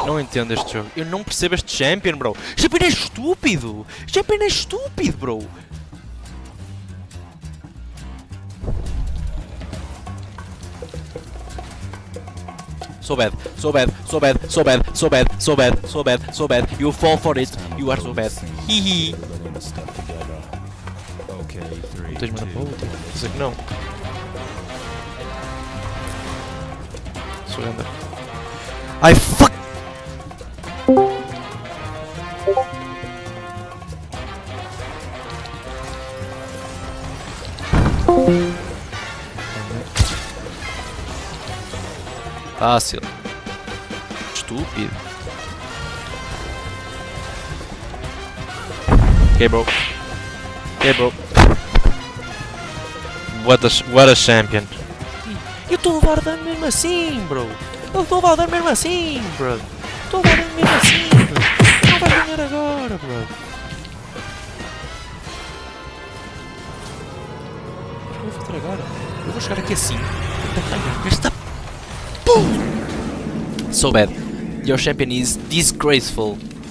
Não entendo este jogo. Eu não percebo este Champion, bro. Champion é estúpido. Champion é estúpido, bro. So bad, so bad, so bad, so bad, so bad, so bad, so bad, so bad. You fall for it. You are so bad. Hihi. Não tens mana para o último. Dizer que não. Surrender. I fuck. Fácil. Estúpido. Ok, bro. Ok, bro. What a champion. Eu estou a levar dano mesmo assim, bro. Eu estou a levar dano mesmo assim, bro. Estou a levar dano mesmo assim, bro. Não vai ganhar agora, bro. O que eu vou fazer agora? Eu vou chegar aqui assim. Esta so bad. Your champion is disgraceful.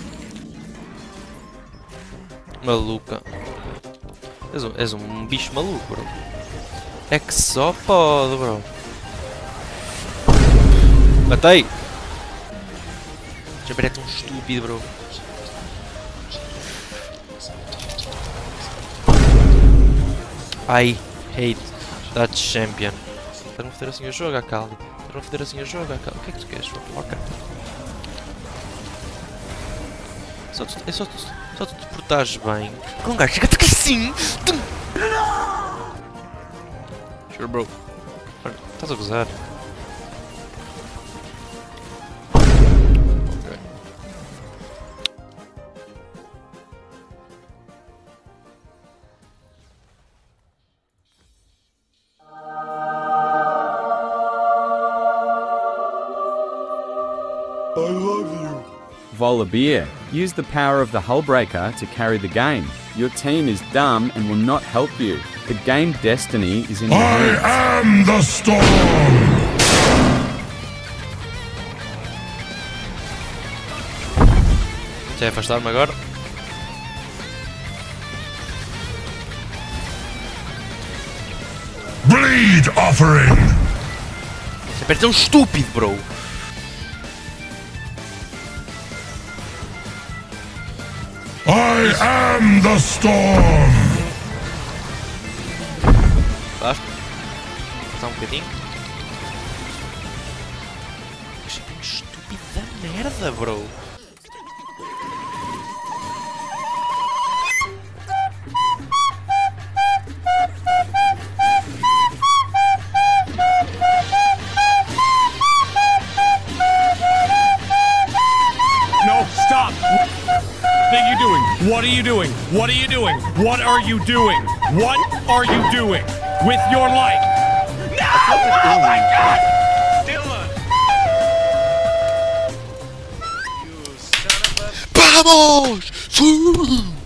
Maluca. És um bicho maluco, bro. É que só pode, bro. Matei! Champion é tão estúpido, bro. I hate that champion. Estás-me a foder assim a jogo, Akali. Estás-me a foder assim a jogo, Akali. O que é que tu queres, bro? Ok. É só tu te portares bem. Com um gajo chega-te aqui assim. Sure, bro. Estás a gozar. Ok. I love you. Volibear, use the power of the Hullbreaker to carry the game. Your team is dumb and will not help you. The game destiny is in your hands. I am the storm! Já afastar-me agora. Bleed offering! Sempre é tão estúpido, bro. I am the storm! Basta. Está um bocadinho. Que estúpida merda, bro. No, stop! What are you doing? What are you doing? What are you doing? What are you doing? What are you doing with your life? No! Oh my God! Dylan! Vamos! Sim!